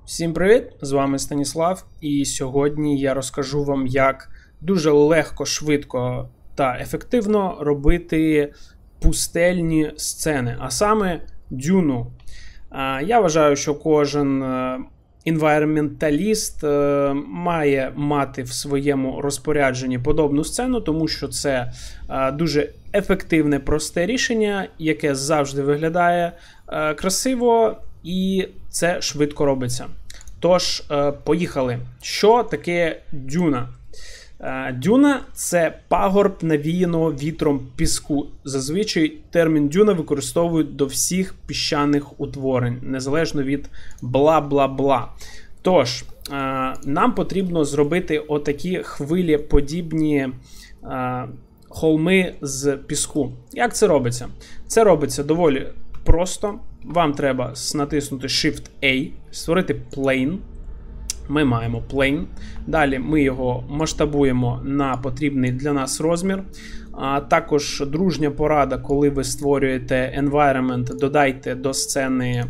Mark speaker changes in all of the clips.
Speaker 1: Всім привіт! З вами Станіслав, і сьогодні я розкажу вам, як дуже легко, швидко та ефективно робити пустельні сцени, а саме дюну. Я вважаю, що кожен інвайроменталіст має мати в своєму розпорядженні подобну сцену, тому що це дуже ефективне, просте рішення, яке завжди виглядає красиво і це швидко робиться. Тож, поїхали. Що таке дюна? Дюна – це пагорб навіяного вітром піску. Зазвичай термін дюна використовують до всіх піщаних утворень, незалежно від бла-бла-бла. Тож, нам потрібно зробити отакі хвилеподібні холми з піску. Як це робиться? Це робиться доволі просто. Вам треба натиснути Shift-A, створити plane. Ми маємо plane. Далі ми його масштабуємо на потрібний для нас розмір. Також дружня порада, коли ви створюєте environment, додайте до сцени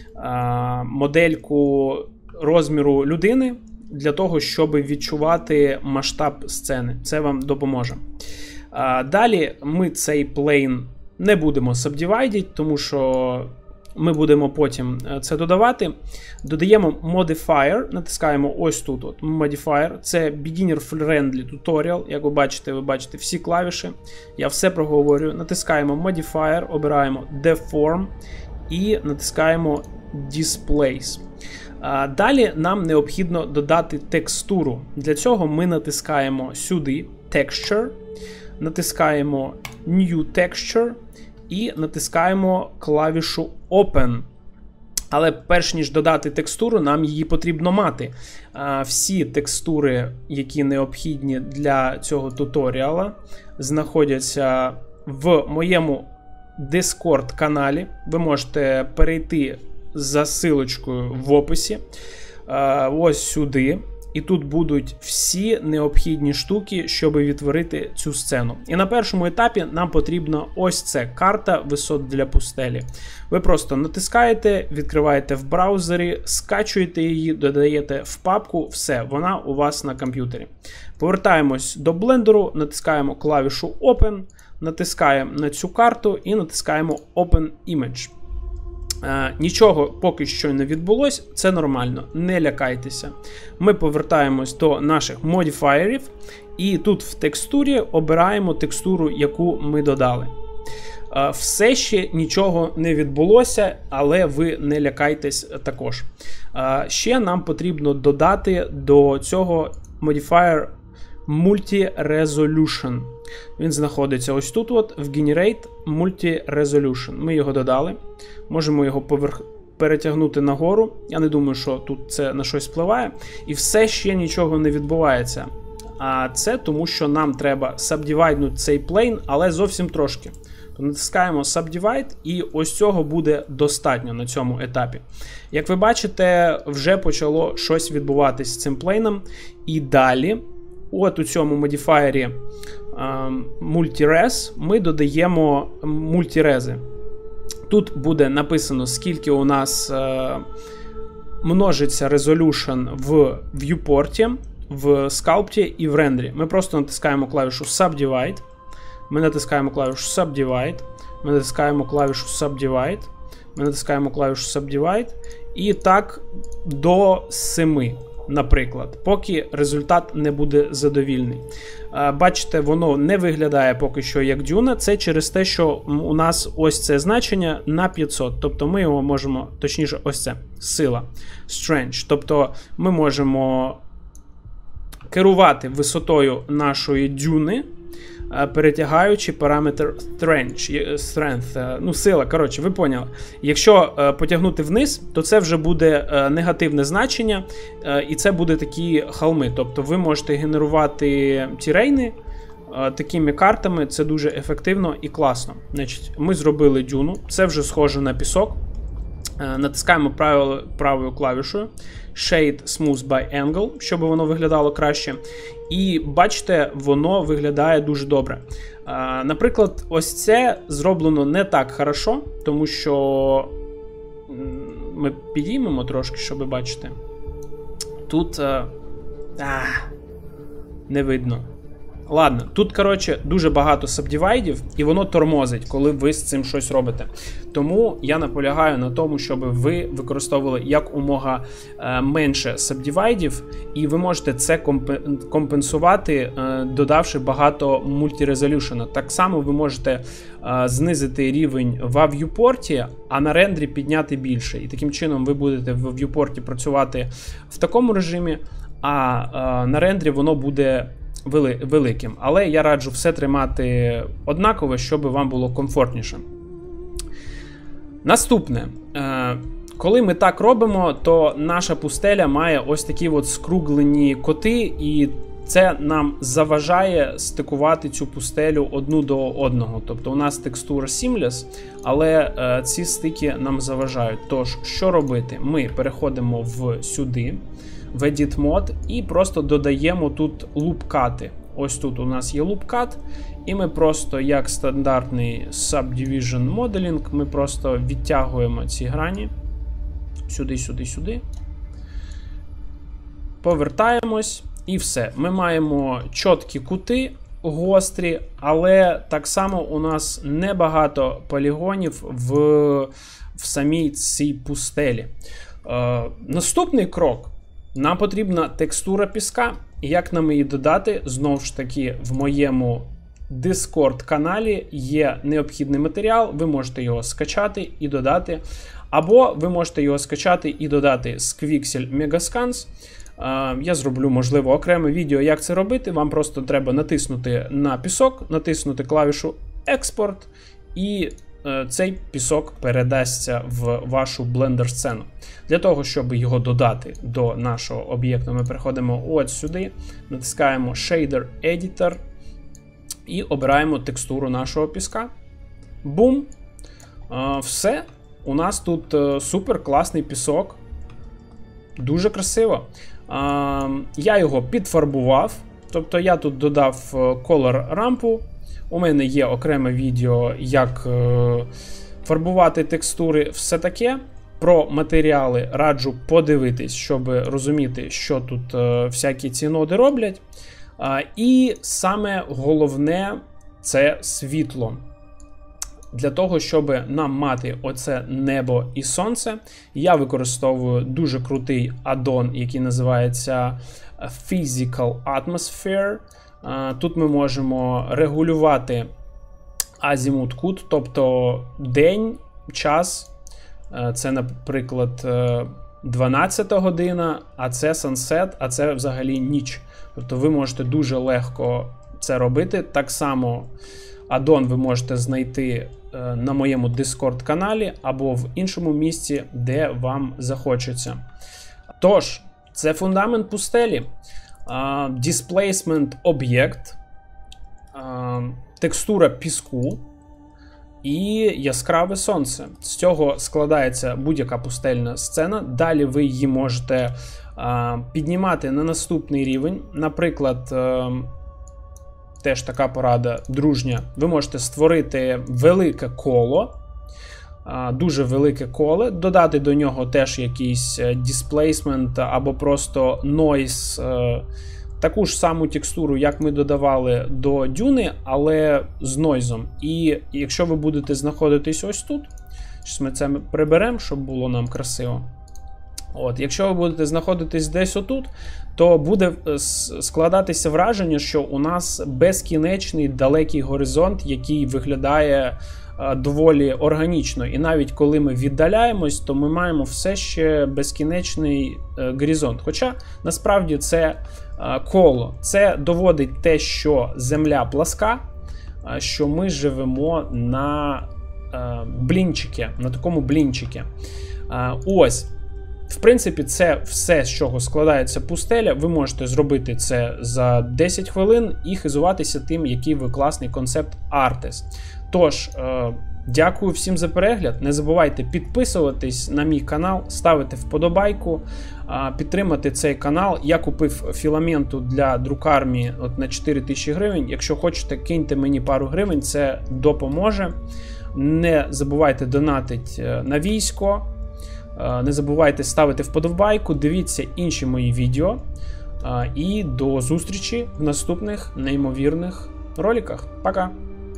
Speaker 1: модельку розміру людини, для того, щоб відчувати масштаб сцени. Це вам допоможе. Далі ми цей plane не будемо subdividити, тому що ми будемо потім це додавати. Додаємо Modifier, натискаємо ось тут. Modifier. Це Beginner Friendly Tutorial. Як ви бачите всі клавіші. Я все проговорюю. Натискаємо Modifier, обираємо Deform і натискаємо Displace. Далі нам необхідно додати текстуру. Для цього ми натискаємо сюди Texture, натискаємо New Texture і натискаємо клавішу Open. Але перш ніж додати текстуру, нам її потрібно мати. Всі текстури, які необхідні для цього туторіала, знаходяться в моєму Discord каналі. Ви можете перейти за ссылочкою в описі. Ось сюди. І тут будуть всі необхідні штуки, щоб відтворити цю сцену. І на першому етапі нам потрібна ось це карта висот для пустелі. Ви просто натискаєте, відкриваєте в браузері, скачуєте її, додаєте в папку, все, вона у вас на комп'ютері. Повертаємось до блендеру, натискаємо клавішу Open, натискаємо на цю карту і натискаємо Open Image. Нічого поки що не відбулось, це нормально, не лякайтеся. Ми повертаємось до наших модифаєрів і тут в текстурі обираємо текстуру, яку ми додали. Все ще нічого не відбулося, але ви не лякайтесь також. Ще нам потрібно додати до цього модифаєр Multi-Resolution. Він знаходиться ось тут, в Generate Multi-Resolution. Ми його додали. Можемо його перетягнути нагору. Я не думаю, що тут це на щось впливає. І все ще нічого не відбувається. А це тому, що нам треба subdivide цей plane, але зовсім трошки. То натискаємо Subdivide, і ось цього буде достатньо на цьому етапі. Як ви бачите, вже почало щось відбуватись з цим плейном. І далі, от у цьому модифаєрі Multi-Res ми додаємо мультірези. Тут буде написано, скільки у нас множиться resolution в viewport, в Sculpt і в рендері. Ми просто натискаємо клавішу Subdivide. Ми натискаємо клавішу Subdivide. Ми натискаємо клавішу Subdivide. Ми натискаємо клавішу Subdivide. І так до 7. Наприклад, поки результат не буде задовільний. Бачите, воно не виглядає поки що як дюна. Це через те, що у нас ось це значення на 500. Тобто ми його можемо, точніше, ось це, сила, strength. Тобто ми можемо керувати висотою нашої дюни, перетягаючи параметр strength, ну сила, коротше, ви поняли. Якщо потягнути вниз, то це вже буде негативне значення, і це буде такі холми. Тобто ви можете генерувати тірейни такими картами, це дуже ефективно і класно. Значить, ми зробили дюну, це вже схоже на пісок. Натискаємо правою клавішою Shade Smooth by Angle, щоб воно виглядало краще. І бачите, воно виглядає дуже добре. Наприклад, ось це зроблено не так хорошо, тому що ми підіймемо трошки, щоб бачити. тут не видно. Ладно, тут, коротше, дуже багато сабдівайдів, і воно тормозить, коли ви з цим щось робите. Тому я наполягаю на тому, щоб ви використовували якомога менше сабдівайдів, і ви можете це компенсувати, додавши багато мультирезолюшена. Так само ви можете знизити рівень в в'юпорті, а на рендрі підняти більше. І таким чином ви будете в в'юпорті працювати в такому режимі, а на рендрі воно буде великим. Але я раджу все тримати однаково, щоб вам було комфортніше. Наступне. Коли ми так робимо, то наша пустеля має ось такі от скруглені коти, і це нам заважає стикувати цю пустелю одну до одного. Тобто у нас текстура seamless, але ці стики нам заважають. Тож, що робити? Ми переходимо сюди, в Edit Mode, і просто додаємо тут лупкати. Ось тут у нас є лупкат, і ми просто, як стандартний Subdivision Modeling, ми просто відтягуємо ці грані сюди, сюди, сюди. Повертаємось, і все. Ми маємо чіткі кути, гострі, але так само у нас небагато полігонів в самій цій пустелі. Наступний крок. Нам потрібна текстура піска. Як нам її додати? Знову ж таки, в моєму Discord-каналі є необхідний матеріал, ви можете його скачати і додати. Або ви можете його скачати і додати з Quixel Megascans. Я зроблю, можливо, окреме відео, як це робити. Вам просто треба натиснути на пісок, натиснути клавішу Експорт, і цей пісок передасться в вашу блендер-сцену. Для того, щоб його додати до нашого об'єкту, ми переходимо от сюди, натискаємо Shader Editor і обираємо текстуру нашого піска. Бум! Все. У нас тут супер класний пісок. Дуже красиво. Я його підфарбував. Тобто я тут додав Color рампу. У мене є окреме відео, як фарбувати текстури, все таке. Про матеріали раджу подивитись, щоб розуміти, що тут всякі ці ноди роблять. І саме головне – це світло. Для того, щоб нам мати оце небо і сонце, я використовую дуже крутий аддон, який називається Physical Atmosphere. Тут ми можемо регулювати азімут кут, тобто день, час. Це, наприклад, 12 година, а це sunset, а це взагалі ніч. Тобто ви можете дуже легко це робити. Так само аддон ви можете знайти на моєму Discord-каналі або в іншому місці, де вам захочеться. Тож, це фундамент пустелі. Displacement об'єкт, текстура піску і яскраве сонце. З цього складається будь-яка пустельна сцена. Далі ви її можете піднімати на наступний рівень. Наприклад, теж така порада дружня. Ви можете створити велике коло, дуже велике коло, додати до нього теж якийсь displacement або просто noise, таку ж саму текстуру, як ми додавали до дюни, але з нойзом. І якщо ви будете знаходитись ось тут, зараз ми це приберемо, щоб було нам красиво. От, якщо ви будете знаходитись десь отут, то буде складатися враження, що у нас безкінечний далекий горизонт, який виглядає доволі органічно. І навіть коли ми віддаляємось, то ми маємо все ще безкінечний горизонт. Хоча, насправді, це коло. Це доводить те, що Земля пласка, що ми живемо на блінчики, на такому блінчики. Ось. В принципі, це все, з чого складається пустеля. Ви можете зробити це за 10 хвилин і хизуватися тим, який ви класний концепт-артист. Тож, дякую всім за перегляд. Не забувайте підписуватись на мій канал, ставити вподобайку, підтримати цей канал. Я купив філаменту для друкарні на 4000 гривень. Якщо хочете, киньте мені пару гривень, це допоможе. Не забувайте донатити на військо. Не забувайте ставити вподобайку, дивіться інші мої відео. І до зустрічі в наступних неймовірних роликах. Пока!